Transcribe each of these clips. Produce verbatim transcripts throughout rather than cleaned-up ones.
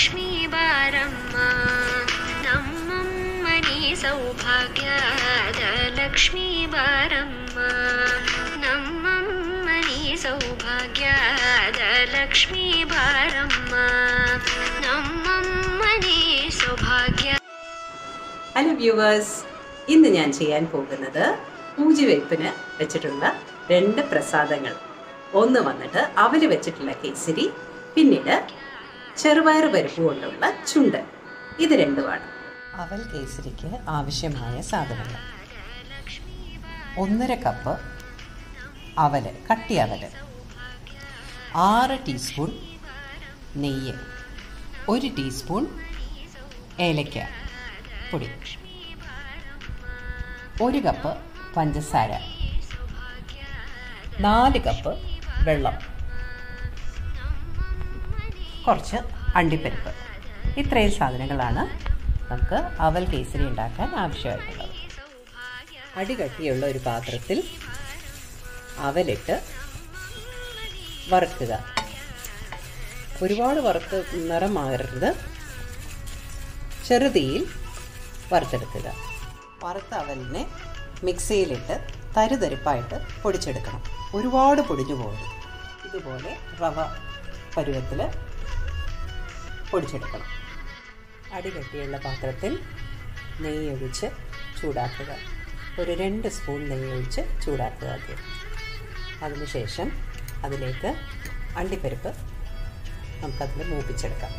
ಲಕ್ಷ್ಮೀ ಬಾರಮ್ಮ ನಮ್ಮಮ್ಮನಿ ಸೌಭಾಗ್ಯದ ಲಕ್ಷ್ಮೀ ಬಾರಮ್ಮ ನಮ್ಮಮ್ಮನಿ ಸೌಭಾಗ್ಯದ ಲಕ್ಷ್ಮೀ ಬಾರಮ್ಮ ನಮ್ಮಮ್ಮನಿ ಸೌಭಾಗ್ಯ. ഹലോ വ്യൂവേഴ്സ്, ഇന്ന് ഞാൻ ചെയ്യാൻ പോകുന്നത് പൂജവെപ്പിന് വെച്ചിട്ടുള്ള രണ്ട് പ്രസാദങ്ങൾ. ഒന്ന് വന്നിട്ട് അവൽ വെച്ചിട്ടുള്ള കേസരി, പിന്നീട് ചെറുപയർ പരിപ്പ് കൊണ്ടുള്ള ചുണ്ടൽ. ഇത് രണ്ടുമാണ്. അവൽ കേസരിക്ക് ആവശ്യമായ സാധനങ്ങൾ: ഒന്നര കപ്പ് അവൽ, കട്ടി അവൽ, ആറ് ടീസ്പൂൺ നെയ്യ്, ഒരു ടീസ്പൂൺ ഏലക്ക പൊടി, ഒരു കപ്പ് പഞ്ചസാര, നാല് കപ്പ് വെള്ളം, കുറച്ച് അണ്ടിപ്പരിപ്പ്. ഇത്രയും സാധനങ്ങളാണ് നമുക്ക് അവൽ കേസരി ഉണ്ടാക്കാൻ ആവശ്യമായിട്ടുള്ളത്. അടികട്ടിയുള്ള ഒരു പാത്രത്തിൽ അവലിട്ട് വറുക്കുക. ഒരുപാട് വറുത്ത് നിറം മാറരുത്, ചെറുതീയിൽ വറുത്തെടുക്കുക. വറുത്ത അവലിനെ മിക്സിയിലിട്ട് തരിതരിപ്പായിട്ട് പൊടിച്ചെടുക്കണം. ഒരുപാട് പൊടിഞ്ഞു പോകരുത്. ഇതുപോലെ റവ പരുവത്തിൽ പൊടിച്ചെടുക്കണം. അടികട്ടിയുള്ള പാത്രത്തിൽ നെയ്യ് ഒഴിച്ച് ചൂടാക്കുക. ഒരു രണ്ട് സ്പൂൺ നെയ്യ് ഒഴിച്ച് ചൂടാക്കുക ആദ്യം. അതിനുശേഷം അതിലേക്ക് അണ്ടിപ്പരിപ്പ് നമുക്കതിൽ മൂപ്പിച്ചെടുക്കാം.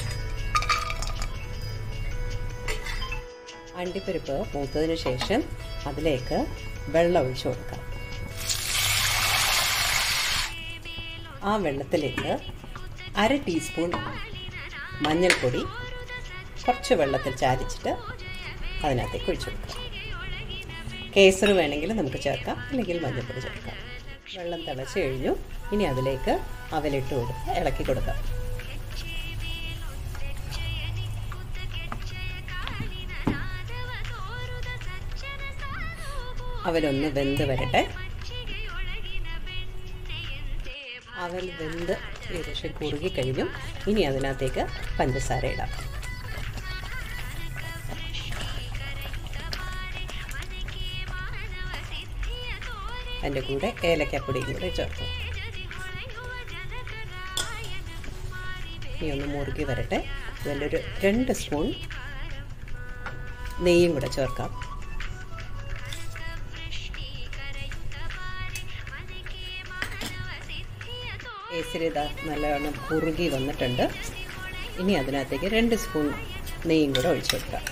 അണ്ടിപ്പരിപ്പ് മൂത്തതിന് ശേഷം അതിലേക്ക് വെള്ളം ഒഴിച്ചു കൊടുക്കാം. ആ വെള്ളത്തിലേക്ക് അര ടീസ്പൂൺ മഞ്ഞൾപ്പൊടി കുറച്ച് വെള്ളത്തിൽ ചാലിച്ചിട്ട് അതിനകത്തേക്ക് ഒഴിച്ചു കൊടുക്കാം. കേസർ വേണമെങ്കിൽ നമുക്ക് ചേർക്കാം, അല്ലെങ്കിൽ മഞ്ഞൾപ്പൊടി ചേർക്കാം. വെള്ളം തിളച്ച് കഴിഞ്ഞു. ഇനി അതിലേക്ക് അവലിട്ട് കൊടുത്ത് ഇളക്കി കൊടുക്കാം. അവലൊന്ന് വെന്ത് വരട്ടെ. അവൽ വെന്ത് ഏകദേശം കുറുകി കഴിഞ്ഞു. ഇനി അതിനകത്തേക്ക് പഞ്ചസാര ഇടാം. അതിൻ്റെ കൂടെ ഏലക്കാപ്പൊടിയും കൂടെ ചേർക്കും. ഇനി ഒന്ന് മുറുകി വരട്ടെ. അതിലൊരു രണ്ട് സ്പൂൺ നെയ്യും കൂടെ ചേർക്കാം. കേസരി ഇതാ നല്ലവണ്ണം കുറുകി വന്നിട്ടുണ്ട്. ഇനി അതിനകത്തേക്ക് രണ്ട് സ്പൂൺ നെയ്യും കൂടെ ഒഴിച്ചു വെക്കാം.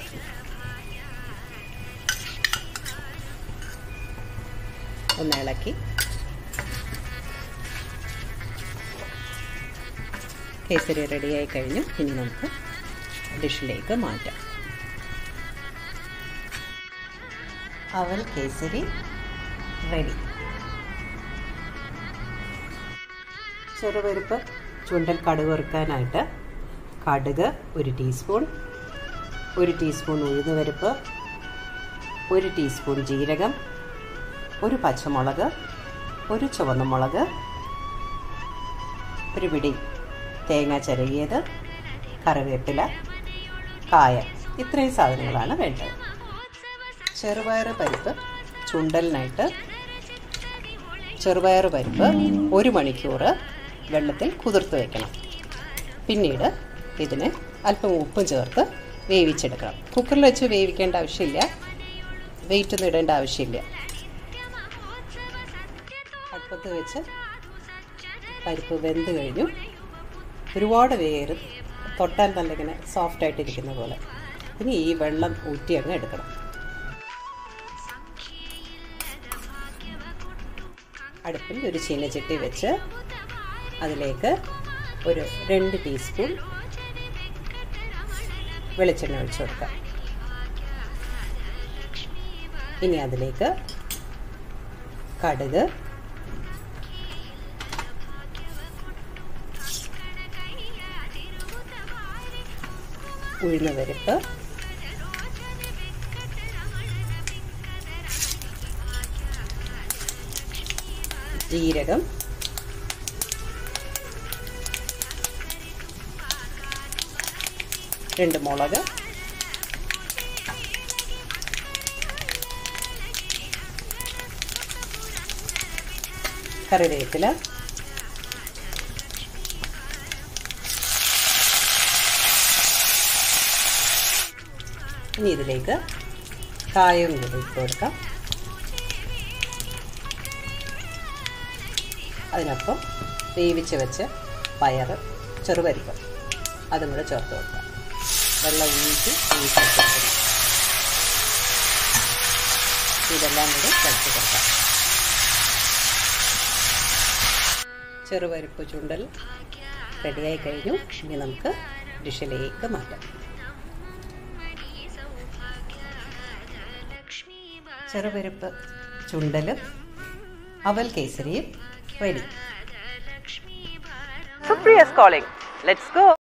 ഒന്ന് ഇളക്കി കേസരി റെഡിയായി കഴിഞ്ഞു. ഇനി നമുക്ക് ഡിഷിലേക്ക് മാറ്റാം. അവൽ കേസരി റെഡി. ചെറുപരിപ്പ് ചുണ്ടൽ കടുക് വറുക്കാനായിട്ട് കടുക് ഒരു ടീസ്പൂൺ, ഒരു ടീസ്പൂൺ ഉഴുന്നുപരിപ്പ്, ഒരു ടീസ്പൂൺ ജീരകം, ഒരു പച്ചമുളക്, ഒരു ചുവന്ന മുളക്, ഒരു പിടി തേങ്ങ ചിരകിയത്, കറിവേപ്പില, കായം. ഇത്രയും സാധനങ്ങളാണ് വേണ്ടത്. ചെറുപയർ പരിപ്പ് ചുണ്ടലിനായിട്ട് ചെറുപയർ പരിപ്പ് ഒരു മണിക്കൂർ വെള്ളത്തിൽ കുതിർത്ത് വയ്ക്കണം. പിന്നീട് ഇതിന് അല്പം ഉപ്പും ചേർത്ത് വേവിച്ചെടുക്കണം. കുക്കറിൽ വെച്ച് വേവിക്കേണ്ട ആവശ്യമില്ല, വെയിറ്റ് ഒന്നും ഇടേണ്ട ആവശ്യമില്ല. അടുപ്പത്ത് വെച്ച് പരിപ്പ് വെന്ത് കഴിഞ്ഞു. ഒരുപാട് വേര് തൊട്ടാൽ നല്ല ഇങ്ങനെ സോഫ്റ്റായിട്ടിരിക്കുന്ന പോലെ. ഇനി ഈ വെള്ളം ഊറ്റി അങ്ങ് എടുക്കണം. അടുപ്പിൽ ഒരു ചീനച്ചട്ടി വെച്ച് അതിലേക്ക് ഒരു രണ്ട് ടീസ്പൂൺ വെളിച്ചെണ്ണ ഒഴിച്ചു കൊടുക്കാം. ഇനി അതിലേക്ക് കടുക്, ഉഴുന്നുപരിപ്പ്, ജീരകം, രണ്ട് മുളക്, കറിവേപ്പില, ഇനി ഇതിലേക്ക് കായവും കൂടി ഇട്ട് കൊടുക്കാം. അതിനൊപ്പം വേവിച്ച് വെച്ച് പയർ, ചെറുപരിപ്പ് അതും കൂടെ ചേർത്ത് കൊടുക്കാം. വെള്ളം ഊറ്റി വേവിച്ച് വെച്ചിട്ടുണ്ട്. ഇതെല്ലാം കൂടി ചേർത്ത് കൊടുക്കാം. ചെറുപരിപ്പ് ചുണ്ടൽ റെഡിയായി കഴിഞ്ഞു. ഇനി നമുക്ക് ഡിഷിലേക്ക് മാറ്റാം. ചെറുപരിപ്പ് ചുണ്ടലും അവൽ കേസരിയും ready. Supriya's calling. Let's go.